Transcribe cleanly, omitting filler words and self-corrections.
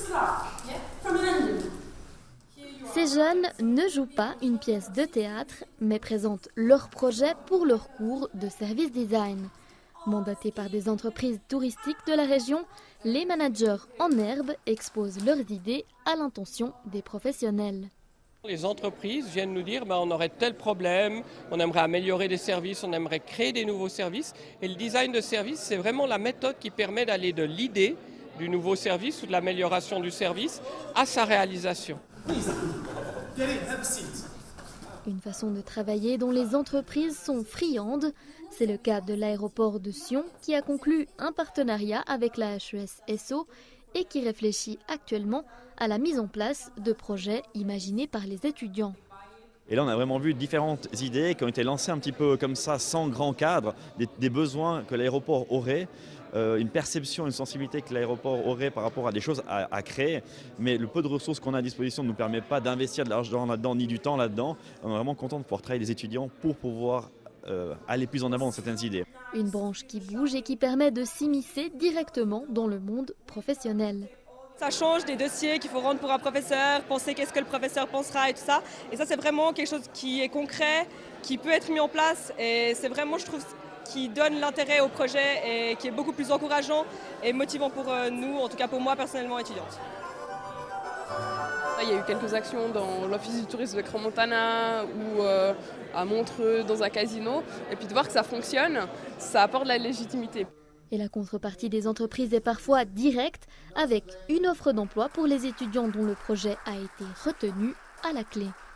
Ces jeunes ne jouent pas une pièce de théâtre, mais présentent leur projet pour leur cours de service design. Mandatés par des entreprises touristiques de la région, les managers en herbe exposent leurs idées à l'intention des professionnels. Les entreprises viennent nous dire on aurait tel problème, on aimerait améliorer des services, on aimerait créer des nouveaux services. Et le design de service, c'est vraiment la méthode qui permet d'aller de l'idée du nouveau service ou de l'amélioration du service à sa réalisation. Une façon de travailler dont les entreprises sont friandes. C'est le cas de l'aéroport de Sion qui a conclu un partenariat avec la HES-SO et qui réfléchit actuellement à la mise en place de projets imaginés par les étudiants. Et là, on a vraiment vu différentes idées qui ont été lancées un petit peu comme ça, sans grand cadre, des besoins que l'aéroport aurait, une perception, une sensibilité que l'aéroport aurait par rapport à des choses à créer. Mais le peu de ressources qu'on a à disposition ne nous permet pas d'investir de l'argent là-dedans, ni du temps là-dedans. On est vraiment content de pouvoir travailler les étudiants pour pouvoir aller plus en avant dans certaines idées. Une branche qui bouge et qui permet de s'immiscer directement dans le monde professionnel. Ça change des dossiers qu'il faut rendre pour un professeur, penser qu'est-ce que le professeur pensera et tout ça. Et ça, c'est vraiment quelque chose qui est concret, qui peut être mis en place. Et c'est vraiment, je trouve, qui donne l'intérêt au projet et qui est beaucoup plus encourageant et motivant pour nous, en tout cas pour moi personnellement étudiante. Il y a eu quelques actions dans l'Office du tourisme de Crans-Montana ou à Montreux dans un casino. Et puis de voir que ça fonctionne, ça apporte de la légitimité. Et la contrepartie des entreprises est parfois directe, avec une offre d'emploi pour les étudiants dont le projet a été retenu à la clé.